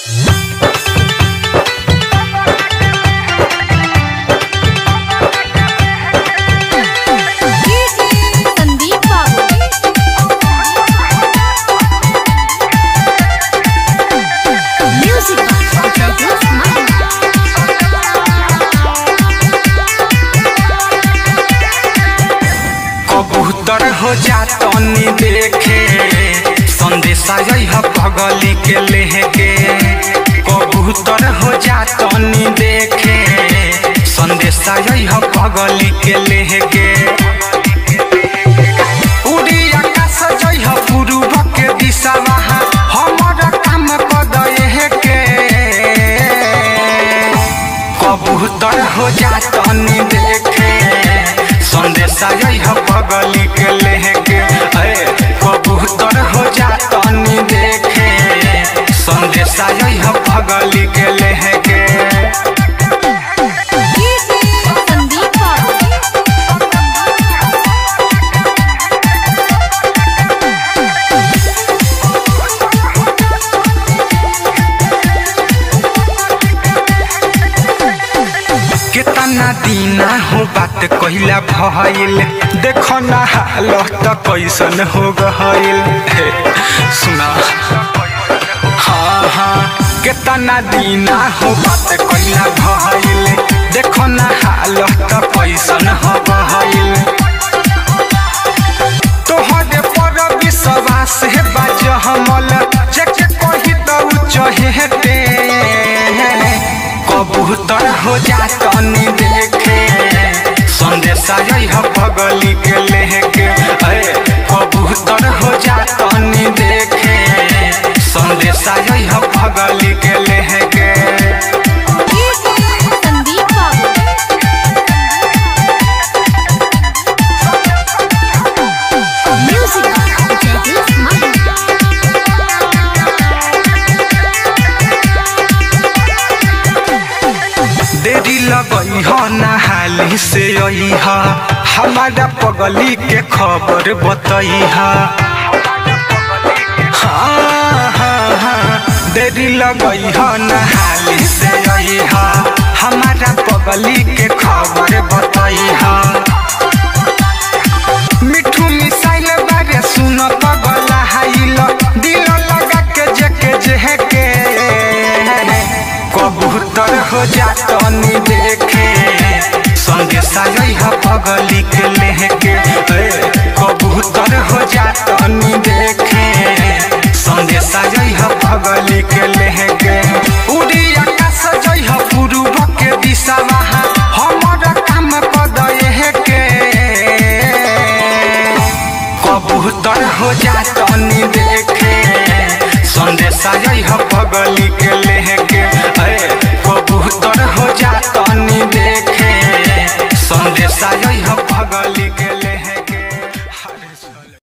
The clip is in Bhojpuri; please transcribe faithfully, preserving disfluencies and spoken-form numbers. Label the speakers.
Speaker 1: कबूतर हो जातनी देखे संदेशा पगली के लेके। कबूतर हो जातनी देखे संदेशा पगली के लेके। उड़ी आकाश जइह पूर्व के दिशा हमर काम कदे के। कबूतर हो जातनी देखे संदेशा पगली के लेके। कबूतर हो जातनी देखे संदेशा पगली के लेके। कितना दीना हो बात कहला भइल देखो ना हालत कैसन हो गइल। सुना हाँ हाँ कितना दीना हो बात कहला भइल देखो ना हालत कैसन हो गइल। तोहरे पर विश्वास है बाज हमल जेके कही तो चहेते। कबूतर हो जातनी देखे संदेशा पगली के लेके। कबूतर हो जातनी देखे संदेशा पगली के लेके। देरी लगई हो नहाली से आई हा हमारा पगली के खबर बताई हा। हाँ हाँ हाँ देरी लगई हो नहाली से आई हा हमारा पगली के खबर बताई हा। मिठू मिसाइल बारे सुन पगला हाइल दिल लगा के जेके जेके। कबूतर हो जातनी देखे संदेशा पगली के लेके। कबूतर हो जातनी देखे संदेशा पगली के लेके। उड़ी आकाश जइह पूर्व के दिशा हमर काम कदे के। कबूतर हो जातनी देखे संदेशा पगली के लेके। कबूतर हो जातनी देखे संदेशा पगली के।